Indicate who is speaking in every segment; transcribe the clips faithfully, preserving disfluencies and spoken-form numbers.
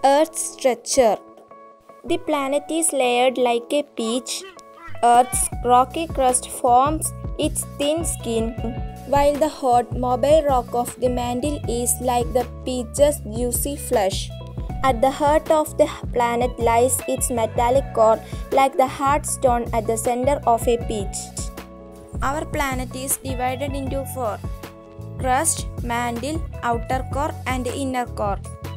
Speaker 1: Earth's structure. The planet is layered like a peach. Earth's rocky crust forms its thin skin, while the hot, mobile rock of the mantle is like the peach's juicy flesh. At the heart of the planet lies its metallic core, like the hard stone at the center of a peach. Our planet is divided into four: crust, mantle, outer core, and inner core.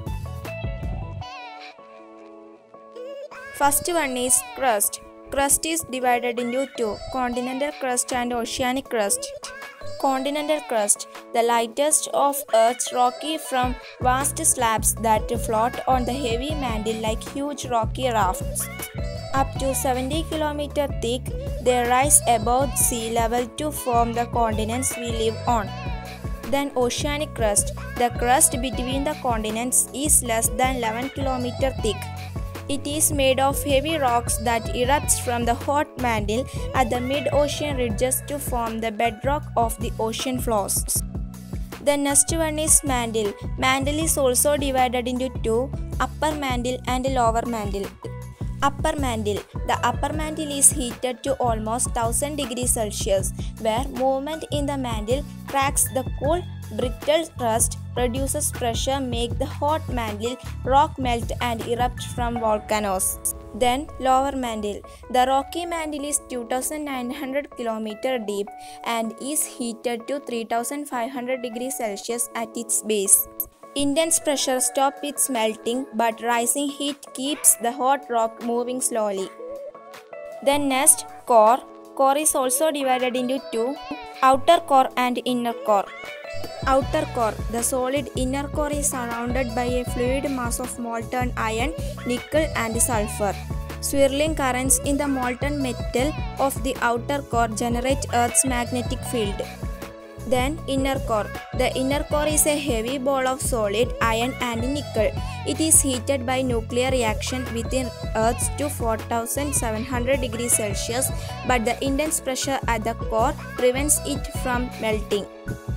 Speaker 1: First one is crust. Crust is divided into two: continental crust and oceanic crust. Continental crust, the lightest of Earth's rocky from vast slabs that float on the heavy mantle like huge rocky rafts. Up to seventy kilometers thick, they rise above sea level to form the continents we live on. Then oceanic crust, the crust between the continents is less than eleven kilometers thick. It is made of heavy rocks that erupts from the hot mantle at the mid-ocean ridges to form the bedrock of the ocean floors. The next one is mantle. Mantle is also divided into two: upper mantle and lower mantle. Upper mantle. The upper mantle is heated to almost one thousand degrees Celsius, where movement in the mantle cracks the cool, brittle crust, reduces pressure, make the hot mantle rock melt and erupt from volcanoes. Then lower mantle. The rocky mantle is two thousand nine hundred kilometers deep and is heated to three thousand five hundred degrees Celsius at its base. Intense pressure stops its melting, but rising heat keeps the hot rock moving slowly. Then next, core. Core is also divided into two: outer core and inner core. Outer core. The solid inner core is surrounded by a fluid mass of molten iron, nickel, and sulfur. Swirling currents in the molten metal of the outer core generate Earth's magnetic field. Then inner core. The inner core is a heavy ball of solid iron and nickel. It is heated by nuclear reaction within Earth to four thousand seven hundred degrees Celsius, but the intense pressure at the core prevents it from melting.